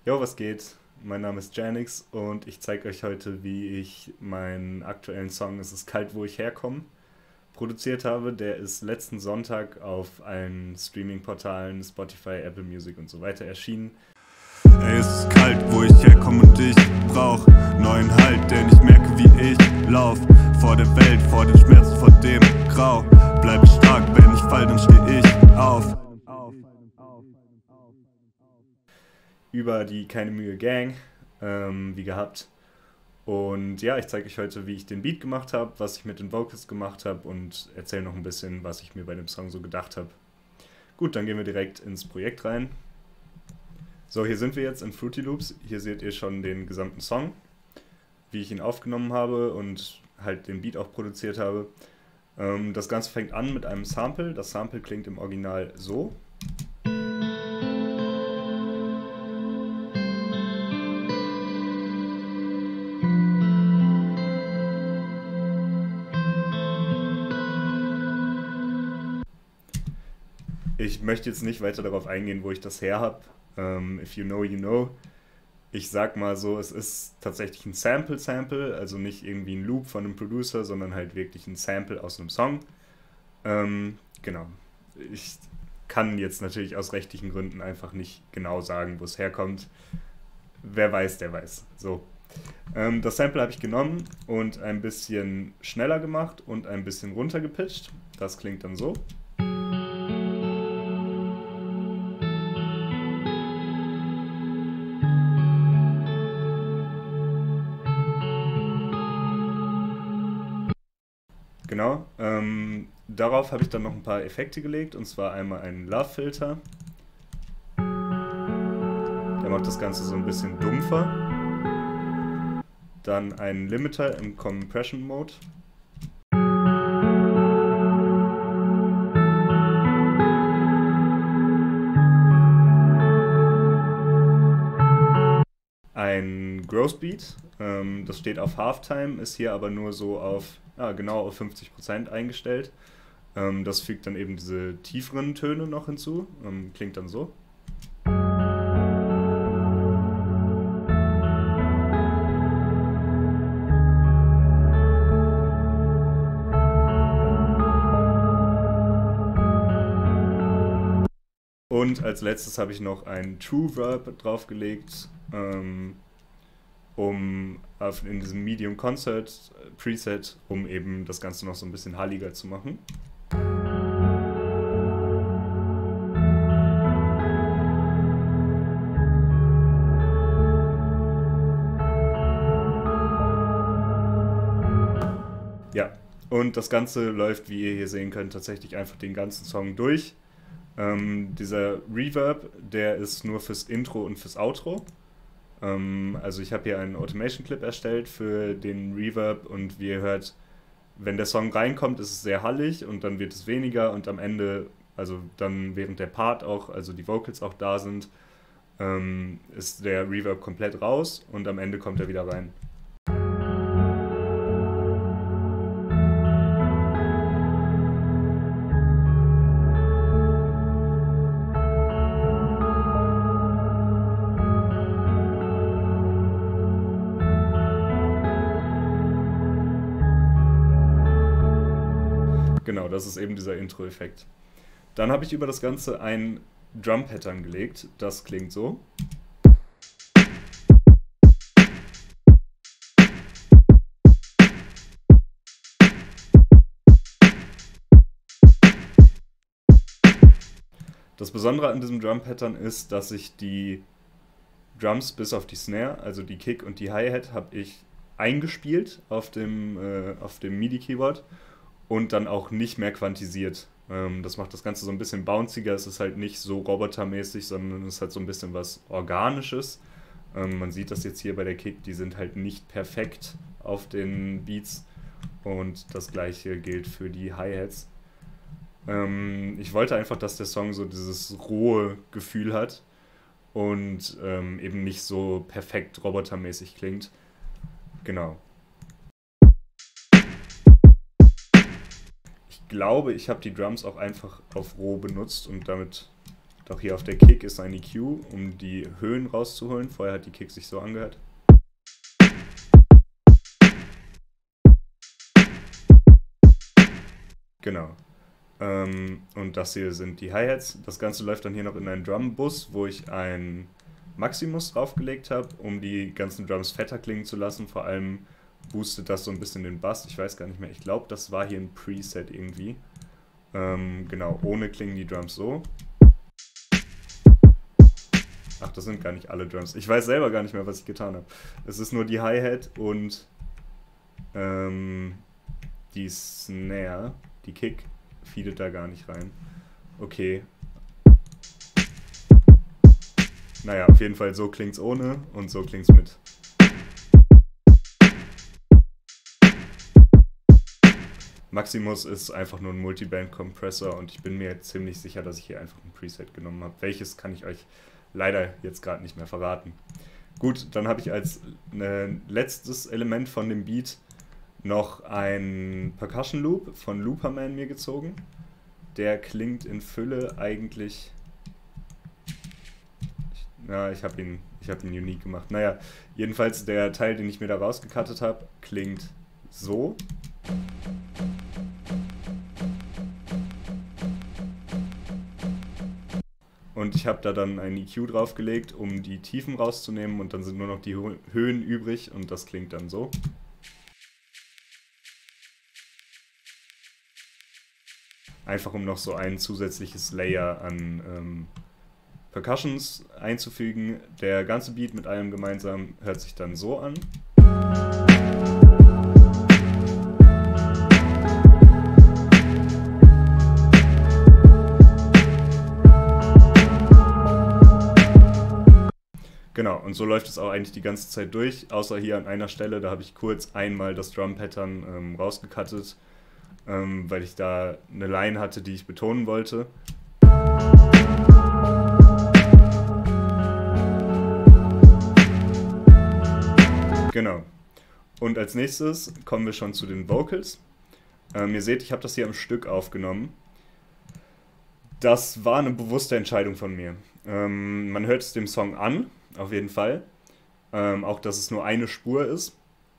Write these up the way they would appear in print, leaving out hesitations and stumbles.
Jo, was geht? Mein Name ist Janix und ich zeige euch heute, wie ich meinen aktuellen Song "Es ist kalt, wo ich herkomme" produziert habe. Der ist letzten Sonntag auf allen Streaming-Portalen, Spotify, Apple Music und so weiter erschienen. Ey, es ist kalt, wo ich herkomme und ich brauch neuen Halt, denn ich merke, wie ich lauf vor der Welt, vor den Schmerzen, vor dem Grau. Bleib ich stark, wenn ich fall, dann steh ich auf. Über die Keine Mühe Gang, wie gehabt. Und ja, ich zeige euch heute, wie ich den Beat gemacht habe, was ich mit den Vocals gemacht habe und erzähle noch ein bisschen, was ich mir bei dem Song so gedacht habe. Gut, dann gehen wir direkt ins Projekt rein. So, hier sind wir jetzt in Fruity Loops. Hier seht ihr schon den gesamten Song, wie ich ihn aufgenommen habe und halt den Beat auch produziert habe. Das Ganze fängt an mit einem Sample. Das Sample klingt im Original so. Ich möchte jetzt nicht weiter darauf eingehen, wo ich das her habe. If you know, you know. Ich sag mal so, es ist tatsächlich ein Sample, also nicht irgendwie ein Loop von einem Producer, sondern halt wirklich ein Sample aus einem Song. Genau. Ich kann jetzt natürlich aus rechtlichen Gründen einfach nicht genau sagen, wo es herkommt. Wer weiß, der weiß. So. Das Sample habe ich genommen und ein bisschen schneller gemacht und ein bisschen runtergepitcht. Das klingt dann so. Genau. Darauf habe ich dann noch ein paar Effekte gelegt, und zwar einmal einen Love-Filter. Der macht das Ganze so ein bisschen dumpfer. Dann einen Limiter im Compression Mode. Ein Growth Beat, das steht auf Halftime, ist hier aber nur so auf, genau auf 50% eingestellt. Das fügt dann eben diese tieferen Töne noch hinzu, klingt dann so. Und als letztes habe ich noch ein True Verb draufgelegt, in diesem Medium Concert Preset, um eben das Ganze noch so ein bisschen halliger zu machen. Ja, und das Ganze läuft, wie ihr hier sehen könnt, tatsächlich einfach den ganzen Song durch. Dieser Reverb, der ist nur fürs Intro und fürs Outro. Also ich habe hier einen Automation-Clip erstellt für den Reverb, und wie ihr hört, wenn der Song reinkommt, ist es sehr hallig und dann wird es weniger, und am Ende, also dann während der Part auch, also die Vocals auch da sind, ist der Reverb komplett raus und am Ende kommt er wieder rein. Genau, das ist eben dieser Intro-Effekt. Dann habe ich über das Ganze ein Drum-Pattern gelegt. Das klingt so. Das Besondere an diesem Drum-Pattern ist, dass ich die Drums bis auf die Snare, also die Kick und die Hi-Hat, habe ich eingespielt auf dem MIDI-Keyboard und dann auch nicht mehr quantisiert. Das macht das Ganze so ein bisschen bounciger. Es ist halt nicht so robotermäßig, sondern es hat so ein bisschen was Organisches. Man sieht das jetzt hier bei der Kick, die sind halt nicht perfekt auf den Beats, und das gleiche gilt für die Hi-Hats. Ich wollte einfach, dass der Song so dieses rohe Gefühl hat und eben nicht so perfekt robotermäßig klingt. Genau. Ich glaube, ich habe die Drums auch einfach auf roh benutzt und damit Doch hier auf der Kick ist ein EQ, um die Höhen rauszuholen. Vorher hat die Kick sich so angehört. Genau. Und das hier sind die Hi-Hats. Das Ganze läuft dann hier noch in einen Drum-Bus, wo ich ein Maximus draufgelegt habe, um die ganzen Drums fetter klingen zu lassen. Vor allem boostet das so ein bisschen den Bass. Ich weiß gar nicht mehr. Ich glaube, das war hier ein Preset irgendwie. Genau, ohne klingen die Drums so. Ach, das sind gar nicht alle Drums. Ich weiß selber gar nicht mehr, was ich getan habe. Es ist nur die Hi-Hat und die Snare, die Kick, feedet da gar nicht rein. Okay. Naja, auf jeden Fall so klingt's ohne und so klingt's mit. Maximus ist einfach nur ein Multiband-Kompressor und ich bin mir ziemlich sicher, dass ich hier einfach ein Preset genommen habe. Welches kann ich euch leider jetzt gerade nicht mehr verraten. Gut, dann habe ich als letztes Element von dem Beat noch einen Percussion Loop von Looperman mir gezogen. Der klingt in Fülle eigentlich... Ja, ich habe ihn unique gemacht. Naja, jedenfalls der Teil, den ich mir da rausgecuttet habe, klingt so. Und ich habe da dann ein EQ draufgelegt, um die Tiefen rauszunehmen und dann sind nur noch die Höhen übrig und das klingt dann so. Einfach um noch so ein zusätzliches Layer an Percussions einzufügen. Der ganze Beat mit allem gemeinsam hört sich dann so an. Genau, und so läuft es auch eigentlich die ganze Zeit durch, außer hier an einer Stelle, da habe ich kurz einmal das Drum-Pattern rausgecuttet, weil ich da eine Line hatte, die ich betonen wollte. Genau. Und als nächstes kommen wir schon zu den Vocals. Ihr seht, ich habe das hier am Stück aufgenommen. Das war eine bewusste Entscheidung von mir. Man hört es dem Song an, auf jeden Fall. Auch, dass es nur eine Spur ist.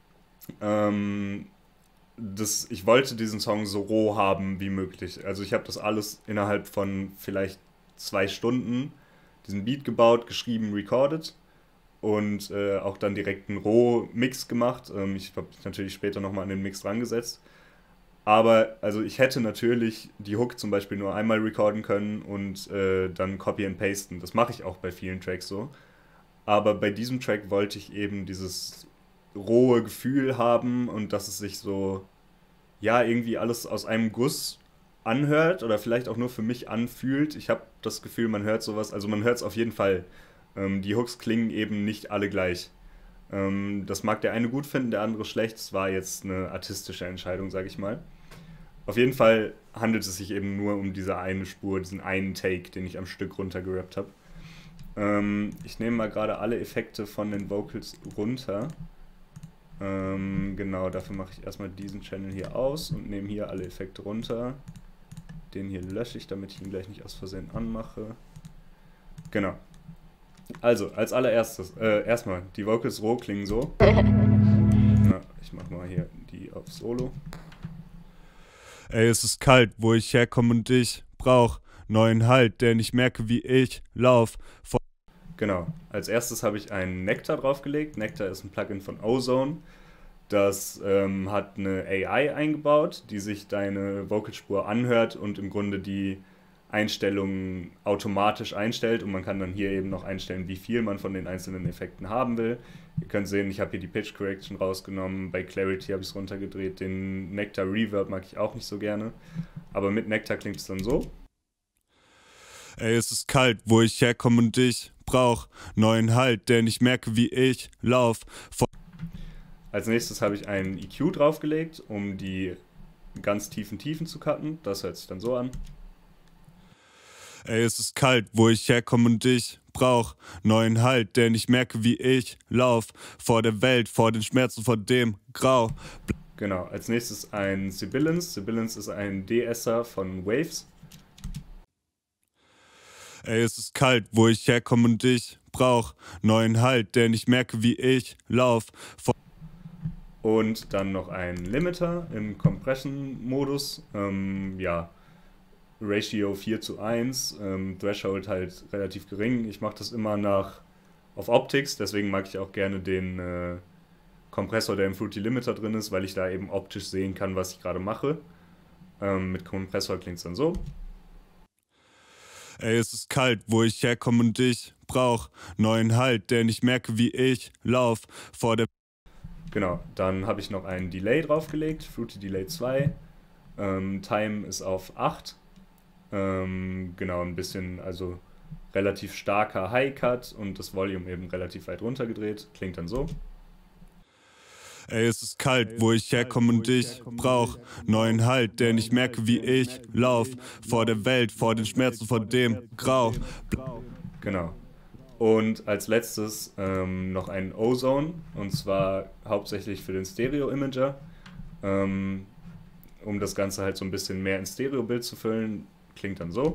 Ich wollte diesen Song so roh haben wie möglich. Also ich habe das alles innerhalb von vielleicht 2 Stunden, diesen Beat gebaut, geschrieben, recorded und auch dann direkt einen Roh-Mix gemacht. Ich habe mich natürlich später nochmal an den Mix rangesetzt. Aber also ich hätte natürlich die Hook zum Beispiel nur einmal recorden können und dann copy and pasten. Das mache ich auch bei vielen Tracks so. Aber bei diesem Track wollte ich eben dieses rohe Gefühl haben und dass es sich so, ja, irgendwie alles aus einem Guss anhört oder vielleicht auch nur für mich anfühlt. Ich habe das Gefühl, man hört sowas, also man hört es auf jeden Fall. Die Hooks klingen eben nicht alle gleich. Das mag der eine gut finden, der andere schlecht. Es war jetzt eine artistische Entscheidung, sage ich mal. Auf jeden Fall handelt es sich eben nur um diese eine Spur, diesen einen Take, den ich am Stück runtergerappt habe. Ich nehme mal gerade alle Effekte von den Vocals runter. Genau, dafür mache ich erstmal diesen Channel hier aus und nehme hier alle Effekte runter. Den hier lösche ich, damit ich ihn gleich nicht aus Versehen anmache. Genau. Also, als allererstes, erstmal, die Vocals roh klingen so. Na, ich mache mal hier die auf Solo. Ey, es ist kalt, wo ich herkomme und ich brauch neuen Halt, denn ich merke, wie ich lauf. Genau, als erstes habe ich einen Nectar draufgelegt. Nectar ist ein Plugin von Ozone. Das hat eine AI eingebaut, die sich deine Vocalspur anhört und im Grunde die Einstellungen automatisch einstellt. Und man kann dann hier eben noch einstellen, wie viel man von den einzelnen Effekten haben will. Ihr könnt sehen, ich habe hier die Pitch Correction rausgenommen. Bei Clarity habe ich es runtergedreht. Den Nectar Reverb mag ich auch nicht so gerne. Aber mit Nectar klingt es dann so. Ey, es ist kalt, wo ich herkomme und ich brauch neuen Halt, denn ich merke, wie ich lauf. Als nächstes habe ich einen EQ draufgelegt, um die ganz tiefen Tiefen zu cutten. Das hört sich dann so an. Ey, es ist kalt, wo ich herkomme und ich brauch neuen Halt, denn ich merke, wie ich lauf. Vor der Welt, vor den Schmerzen, vor dem Grau. Genau, als nächstes ein Sibilance. Sibilance ist ein De-Esser von Waves. Ey, es ist kalt, wo ich herkomme und ich brauch neuen Halt, denn ich merke, wie ich lauf. Und dann noch ein Limiter im Compression-Modus. Ja, Ratio 4:1, Threshold halt relativ gering. Ich mache das immer auf Optics, deswegen mag ich auch gerne den Kompressor, der im Fruity Limiter drin ist, weil ich da eben optisch sehen kann, was ich gerade mache. Mit Kompressor klingt es dann so. Ey, es ist kalt, wo ich herkomme und ich brauch neuen Halt, denn ich merke, wie ich lauf vor der... Genau, dann habe ich noch einen Delay draufgelegt, Fruity Delay 2. Time ist auf 8. Genau, ein bisschen, also relativ starker High-Cut und das Volume eben relativ weit runtergedreht. Klingt dann so. Ey, es ist kalt, wo ich herkomme und ich brauch neuen Halt, denn ich merke, wie ich lauf vor der Welt, vor den Schmerzen, vor dem Grau. Genau. Und als letztes noch ein Ozone, und zwar hauptsächlich für den Stereo-Imager, um das Ganze halt so ein bisschen mehr ins Stereo-Bild zu füllen. Klingt dann so.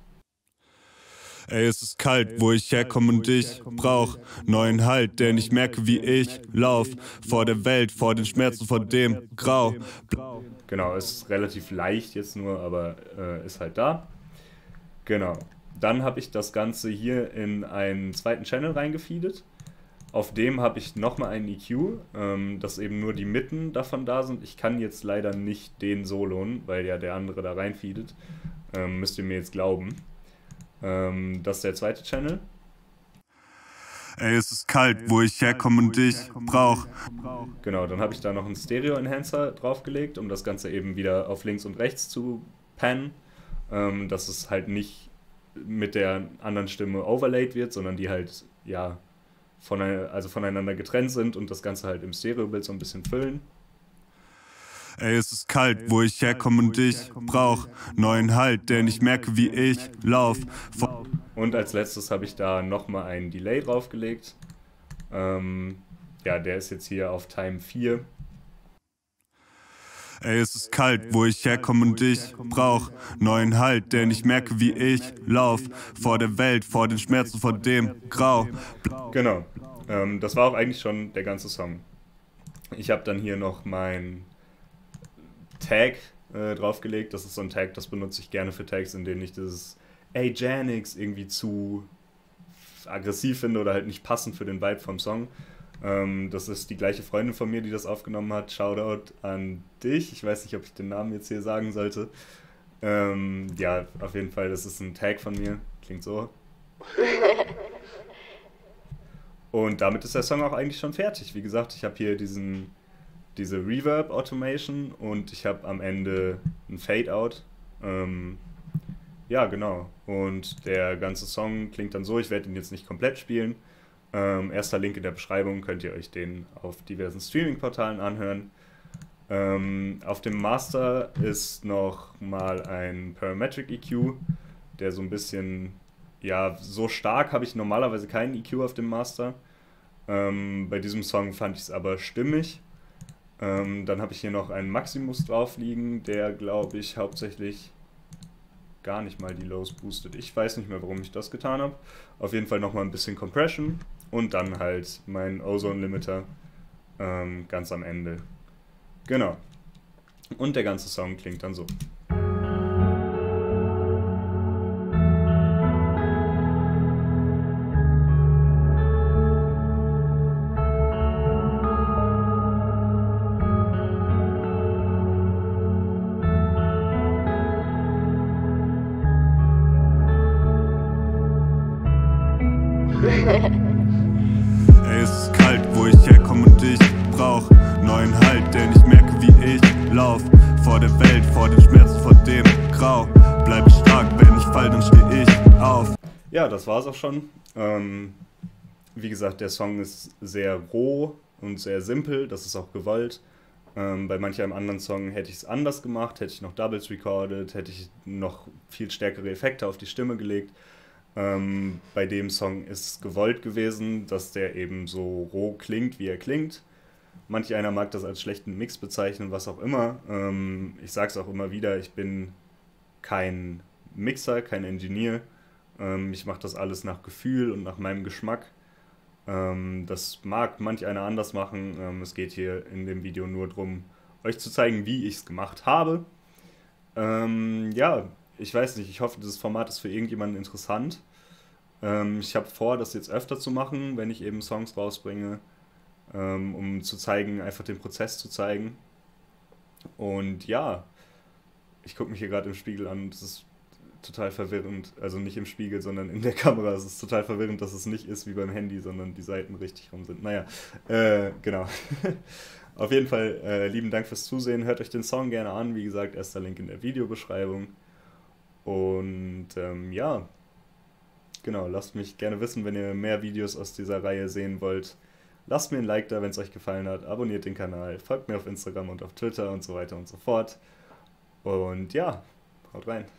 Ey, es ist kalt, wo ich herkomme und ich brauch neuen Halt, denn ich merke, wie ich lauf vor der Welt, vor den Schmerzen, vor dem Grau. Genau, ist relativ leicht jetzt nur, aber ist halt da. Genau. Dann habe ich das Ganze hier in einen zweiten Channel reingefeedet. Auf dem habe ich nochmal einen EQ, dass eben nur die Mitten davon da sind. Ich kann jetzt leider nicht den soloen, weil ja der andere da reinfeedet. Müsst ihr mir jetzt glauben. Das ist der zweite Channel. Ey, es ist kalt, wo ich herkomme und ich brauch. Genau, dann habe ich da noch einen Stereo-Enhancer draufgelegt, um das Ganze eben wieder auf links und rechts zu pannen. Dass es halt nicht mit der anderen Stimme overlaid wird, sondern die halt, ja, voneinander getrennt sind und das Ganze halt im Stereobild so ein bisschen füllen. Ey, es ist kalt, wo ich herkomme und ich brauch neuen Halt, denn ich merke, wie ich lauf. Und als letztes habe ich da nochmal einen Delay draufgelegt. Ja, der ist jetzt hier auf Time 4. Ey, es ist kalt, wo ich herkomme und ich brauch neuen Halt, denn ich merke, wie ich lauf vor der Welt, vor den Schmerzen, vor dem Grau. Genau. Das war auch eigentlich schon der ganze Song. Ich habe dann hier noch mein Tag draufgelegt. Das ist so ein Tag, das benutze ich gerne für Tags, in denen ich dieses Ey Janix irgendwie zu aggressiv finde oder halt nicht passend für den Vibe vom Song. Das ist die gleiche Freundin von mir, die das aufgenommen hat. Shoutout an dich. Ich weiß nicht, ob ich den Namen jetzt hier sagen sollte. Ja, auf jeden Fall, das ist ein Tag von mir. Klingt so. Und damit ist der Song auch eigentlich schon fertig. Wie gesagt, ich habe hier diese Reverb-Automation und ich habe am Ende ein Fade-Out. Ja, genau. Und der ganze Song klingt dann so. Ich werde ihn jetzt nicht komplett spielen. Erster Link in der Beschreibung, könnt ihr euch den auf diversen Streaming-Portalen anhören. Auf dem Master ist noch mal ein Parametric EQ, der so ein bisschen, ja, so stark habe ich normalerweise keinen EQ auf dem Master. Bei diesem Song fand ich es aber stimmig. Dann habe ich hier noch einen Maximus drauf liegen, der, glaube ich, hauptsächlich gar nicht mal die Lows boostet. Ich weiß nicht mehr, warum ich das getan habe. Auf jeden Fall nochmal ein bisschen Compression und dann halt mein Ozone Limiter ganz am Ende. Genau. Und der ganze Song klingt dann so. Ey, es ist kalt, wo ich herkomme und ich brauch neuen Halt, denn ich merke, wie ich lauf vor der Welt, vor den Schmerzen, vor dem Grau. Bleibe stark, wenn ich fall, dann steh ich auf. Ja, das war's auch schon. Wie gesagt, der Song ist sehr roh und sehr simpel, das ist auch gewollt. Bei manch einem anderen Song hätte ich es anders gemacht, hätte ich noch Doubles recorded, hätte ich noch viel stärkere Effekte auf die Stimme gelegt. Bei dem Song ist es gewollt gewesen, dass der eben so roh klingt, wie er klingt. Manch einer mag das als schlechten Mix bezeichnen, was auch immer. Ich sag's auch immer wieder, ich bin kein Mixer, kein Engineer. Ich mache das alles nach Gefühl und nach meinem Geschmack. Das mag manch einer anders machen. Es geht hier in dem Video nur darum, euch zu zeigen, wie ich es gemacht habe. Ja, ich weiß nicht, ich hoffe, dieses Format ist für irgendjemanden interessant. Ich habe vor, das jetzt öfter zu machen, wenn ich eben Songs rausbringe, um zu zeigen, einfach den Prozess zu zeigen. Und ja, ich gucke mich hier gerade im Spiegel an und es ist total verwirrend. Also nicht im Spiegel, sondern in der Kamera. Es ist total verwirrend, dass es nicht ist wie beim Handy, sondern die Seiten richtig rum sind. Naja, genau. Auf jeden Fall lieben Dank fürs Zusehen. Hört euch den Song gerne an. Wie gesagt, erster Link in der Videobeschreibung. Und ja, genau, lasst mich gerne wissen, wenn ihr mehr Videos aus dieser Reihe sehen wollt. Lasst mir ein Like da, wenn es euch gefallen hat. Abonniert den Kanal, folgt mir auf Instagram und auf Twitter und so weiter und so fort. Und ja, haut rein.